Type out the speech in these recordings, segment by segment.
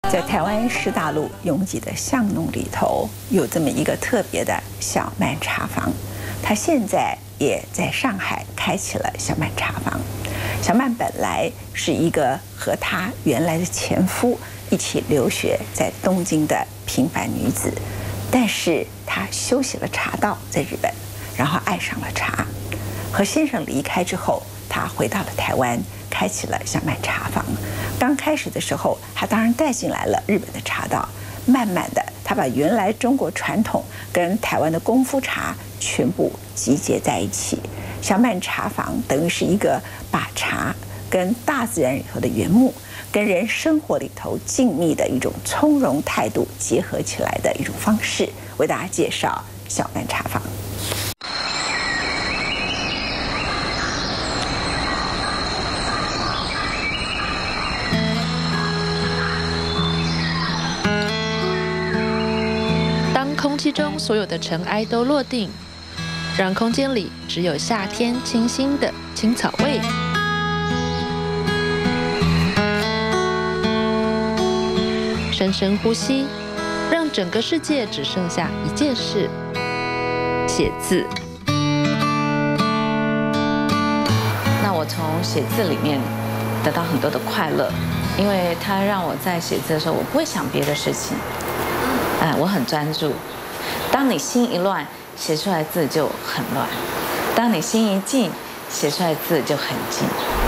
在台湾市大路拥挤的巷弄里头，有这么一个特别的小曼茶坊。他现在也在上海开启了小曼茶坊。小曼本来是一个和她原来的前夫一起留学在东京的平凡女子，但是她修习了茶道在日本，然后爱上了茶。和先生离开之后，她回到了台湾，开启了小曼茶坊。刚开始的时候，她当然带进来了日本的茶道，慢慢的，她把原来中国传统跟台湾的功夫茶全部集结在一起。小曼茶坊等于是一个把茶跟大自然里头的原木，跟人生活里头静谧的一种从容态度结合起来的一种方式，为大家介绍小曼茶坊。 当空气中所有的尘埃都落定，让空间里只有夏天清新的青草味。深深呼吸，让整个世界只剩下一件事：写字。 那我从写字里面得到很多的快乐，因为它让我在写字的时候，我不会想别的事情，我很专注。当你心一乱，写出来字就很乱；当你心一静，写出来字就很静。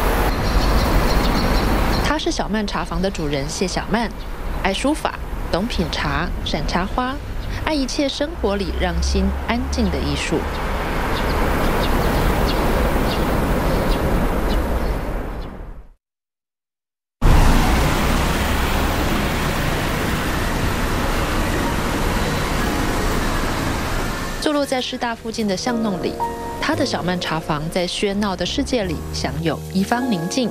她是小曼茶坊的主人谢小曼，爱书法，懂品茶，善插花，爱一切生活里让心安静的艺术。坐落在师大附近的巷弄里，他的小曼茶坊在喧闹的世界里享有一方宁静。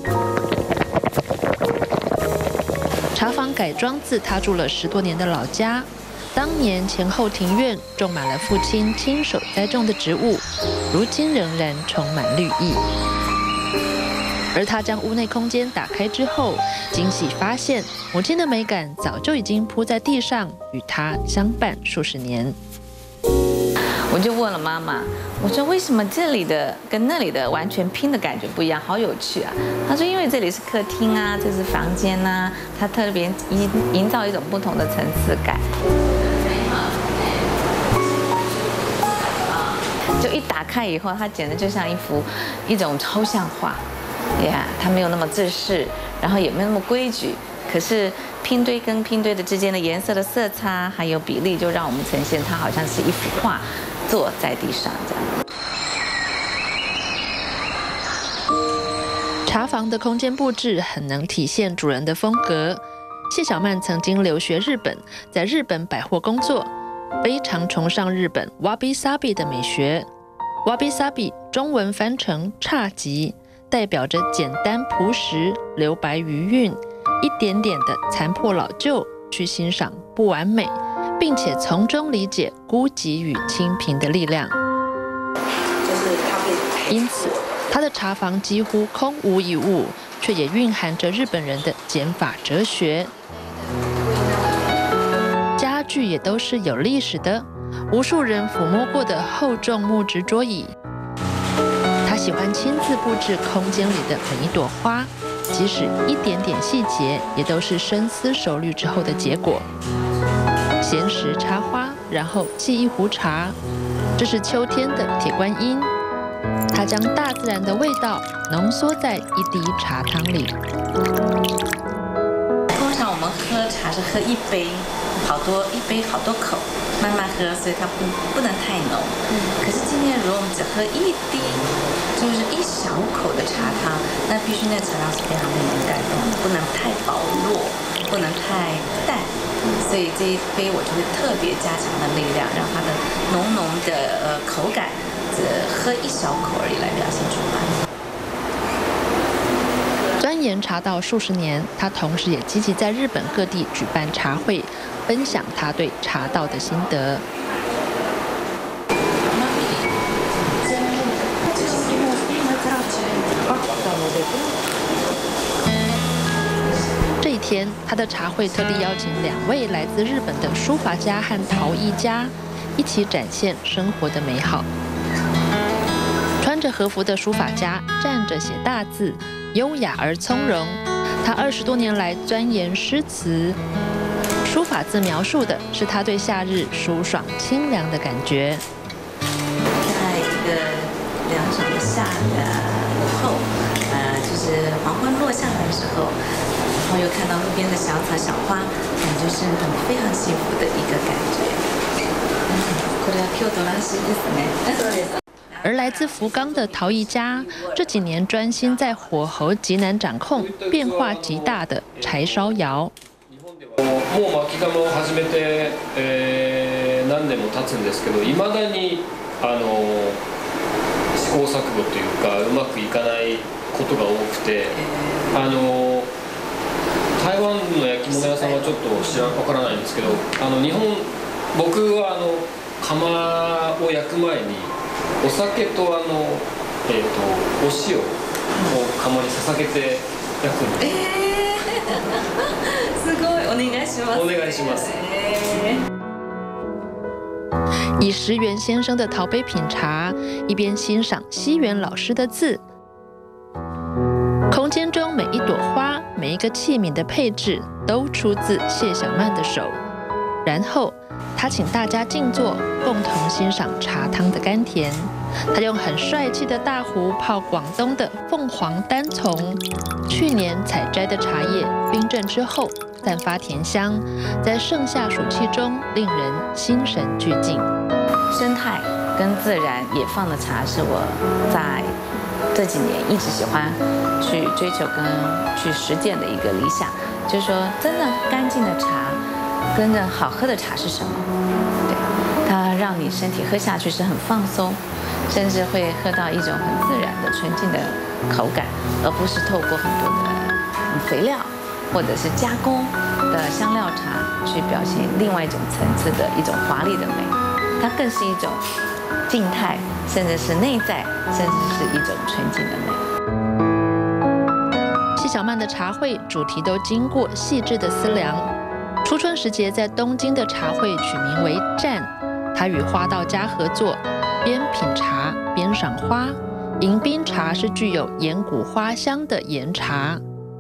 茶坊改装自他住了10多年的老家，当年前后庭院种满了父亲亲手栽种的植物，如今仍然充满绿意。而他将屋内空间打开之后，惊喜发现母亲的美感早就已经铺在地上，与他相伴数十年。 我就问了妈妈，我说为什么这里的跟那里的完全拼的感觉不一样，好有趣啊！她说因为这里是客厅啊，这是房间啊，它特别营造一种不同的层次感。就一打开以后，它简直就像一种抽象画，它没有那么正式，然后也没有那么规矩。可是拼堆跟拼堆的之间的颜色的色差还有比例，就让我们呈现它好像是一幅画坐在地上这样。 茶坊的空间布置很能体现主人的风格。谢小曼曾经留学日本，在日本百货工作，非常崇尚日本 wabi sabi 的美学。wabi sabi 中文翻成侘寂，代表着简单朴实、留白余韵。一点点的残破老旧，去欣赏不完美，并且从中理解孤寂与清贫的力量。因此，他的茶坊几乎空无一物，却也蕴含着日本人的减法哲学。家具也都是有历史的，无数人抚摸过的厚重木质桌椅。他喜欢亲自布置空间里的每一朵花。即使一点点细节，也都是深思熟虑之后的结果。闲时插花，然后沏一壶茶。这是秋天的铁观音，它将大自然的味道浓缩在一滴茶汤里。 通常我们喝茶是喝一杯好多口，慢慢喝，所以它不能太浓。可是今天如果我们只喝一滴，就是一小口的茶汤，那必须那茶汤是非常令人感动的，不能太薄弱，不能太淡，所以这一杯我就会特别加强的力量，让它的浓浓的口感，喝一小口而已来表现出来。 钻研茶道数十年，他同时也积极在日本各地举办茶会，分享他对茶道的心得。 天，他的茶会特地邀请2位来自日本的书法家和陶艺家，一起展现生活的美好。穿着和服的书法家站着写大字，优雅而从容。他20多年来钻研诗词，书法字描述的是他对夏日舒爽清凉的感觉。 在一个凉爽的夏的午后，就是黄昏落下来的时候，然后又看到路边的小草小花，感觉是非常幸福的一个感觉。これは京都らしいですね。そうです。 而来自福冈的陶艺家，这几年专心在火候极难掌控、变化极大的柴烧窑。 もう巻き窯を始めて、何年も経つんですけど、未だに試行錯誤というかうまくいかないことが多くて、台湾の焼き物屋さんはちょっとわからないんですけど、僕は窯を焼く前にお酒とお塩を窯に捧げて焼くんです。 すごい，お願いします。 お願いします。 以石原先生的陶杯品茶，一边欣赏西原老师的字。空间中每一朵花、每一个器皿的配置，都出自谢小曼的手。然后，他请大家静坐，共同欣赏茶汤的甘甜。他用很帅气的大壶泡广东的凤凰单丛，去年采摘的茶叶冰镇之后，散发甜香，在盛夏暑气中令人心神俱静。 生态跟自然野放的茶是我在这几年一直喜欢去追求跟去实践的一个理想，就是说真的干净的茶跟着好喝的茶是什么？对，它让你身体喝下去是很放松，甚至会喝到一种很自然的纯净的口感，而不是透过很多的肥料或者是加工的香料茶去表现另外一种层次的一种华丽的美。它更是一种静态，甚至是内在，甚至是一种纯净的美。 谢小曼的茶会主题都经过细致的思量。初春时节在东京的茶会取名为“站”，她与花道家合作，边品茶边赏花。迎宾茶是具有岩谷花香的岩茶，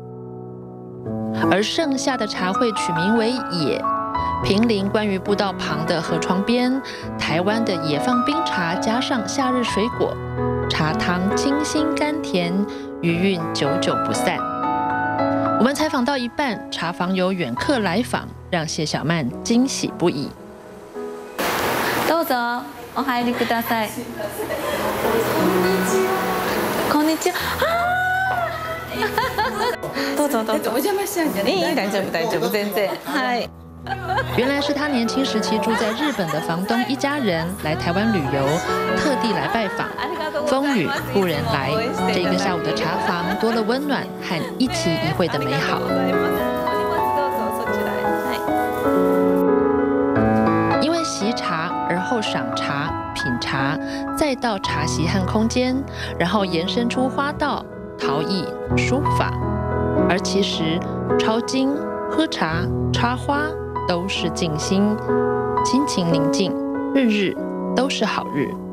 而盛夏的茶会取名为“野”。平林关于步道旁的河床边，台湾的野放冰茶加上夏日水果，茶汤清新甘甜，余韵久久不散。我们采访到一半，茶房有远客来访，让谢小曼惊喜不已。 どうぞ、お入りください。こんにちは。どうぞどうぞ。お邪魔しちゃうんじゃない？大丈夫大丈夫全然。はい。 原来是他年轻时期住在日本的房东一家人来台湾旅游，特地来拜访。风雨故人来，这个下午的茶房多了温暖和一期一会的美好。因为习茶而后赏茶、品茶，再到茶席和空间，然后延伸出花道、陶艺、书法。而其实抄经、喝茶、插花都是静心，心情宁静，日日都是好日。